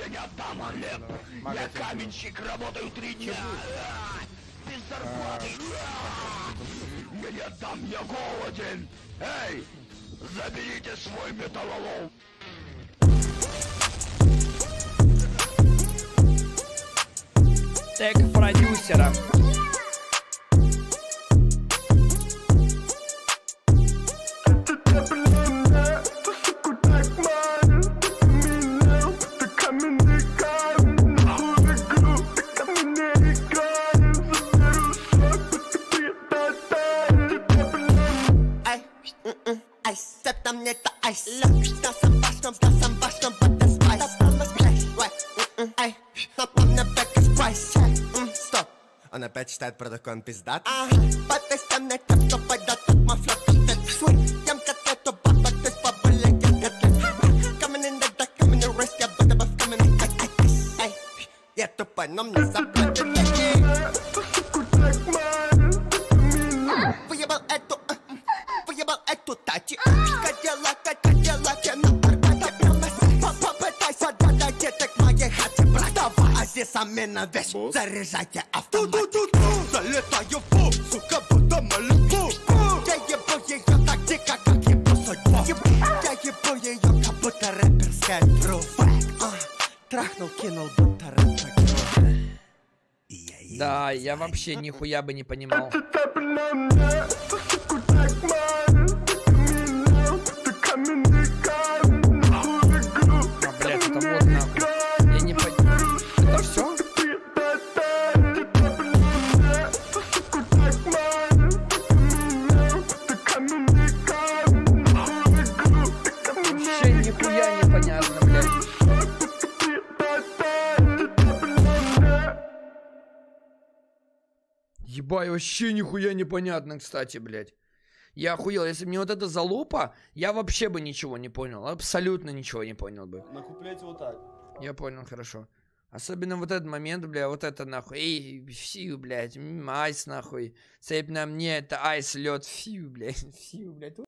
не отдам, Олег. Я каменщик, работаю 3 дня. Без зарплаты. Я не отдам, я голоден. Эй, заберите свой металлолом. Тег продюсера. Он опять читает про такой, он пиздат. Подписывай мне так, что пойдет от мафлёк. Свой, ем котлету, баба, ты с бабой легет котлет. Coming in the dark, coming in the risk, я буду бы coming in the ice. Я тупой, но мне заплатят деньги. Выебал эту тачи. Кадиллак, я на арбате. Попытайся додать так в моей хате, брат. Давай, а здесь замена вещь. Заряжайте автомат. Залетаю в пул, сука, будто Малибу. Я ебу ее так дико, как ебу судьбу. Я ебу ее, как будто рэперская тру. Трахнул, кинул, будто рэпер. Да, я вообще нихуя бы не понимал. Блять, это вот нахуй. Я не понимаю. Это все? Вообще нихуя непонятно, блядь. Ебай, вообще нихуя непонятно, кстати, блядь. Я охуел, если бы не вот эта залупа, я вообще бы ничего не понял. Абсолютно ничего не понял бы. На куплете вот так. Я понял, хорошо. Особенно вот этот момент, бля, вот это нахуй. Эй, фью, блядь, айс нахуй. Цепь на мне, это айс, лед, фью, блядь, фью, блядь.